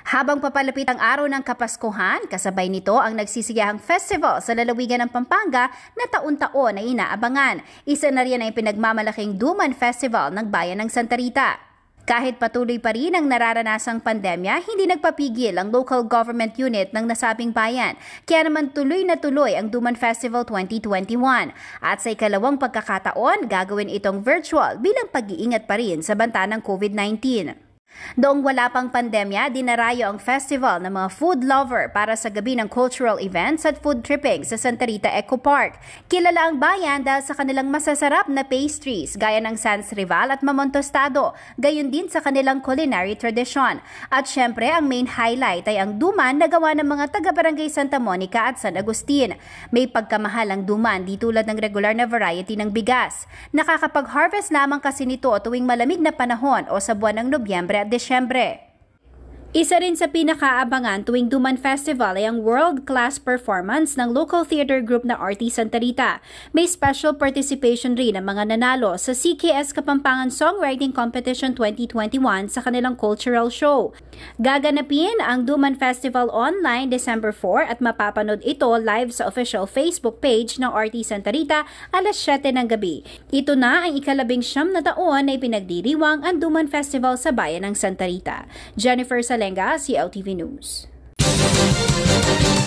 Habang papalapit ang araw ng Kapaskuhan, kasabay nito ang nagsisigahang festival sa lalawigan ng Pampanga na taon-taon ay inaabangan. Isa na riyan ay pinagmamalaking Duman Festival ng Bayan ng Santa Rita. Kahit patuloy pa rin ang nararanasang pandemya, hindi nagpapigil ang local government unit ng nasabing bayan. Kaya naman tuloy na tuloy ang Duman Festival 2021. At sa ikalawang pagkakataon, gagawin itong virtual bilang pag-iingat pa rin sa banta ng COVID-19. Noong wala pang pandemya, dinarayo ang festival ng mga food lover para sa gabi ng cultural events at food tripping sa Santa Rita Eco Park. Kilala ang bayan dahil sa kanilang masasarap na pastries gaya ng Sans Rival at Mamon Tostado, gayon din sa kanilang culinary tradition. At syempre, ang main highlight ay ang duman na gawa ng mga taga-barangay Santa Monica at San Agustin. May pagkamahal ang duman di tulad ng regular na variety ng bigas. Nakakapag-harvest lamang kasi nito tuwing malamig na panahon o sa buwan ng Nobyembre at Desyembre. Isa rin sa pinakaabangan tuwing Duman Festival ay ang world-class performance ng local theater group na RT Santa Rita. May special participation rin ang mga nanalo sa CKS Kapampangan Songwriting Competition 2021 sa kanilang cultural show. Gaganapin ang Duman Festival online December 4 at mapapanood ito live sa official Facebook page ng RT Santa Rita alas 7 ng gabi. Ito na ang ika-19 na taon na ipinagdiriwang ang Duman Festival sa bayan ng Santa Rita. Jennifer Salenga, CLTV News.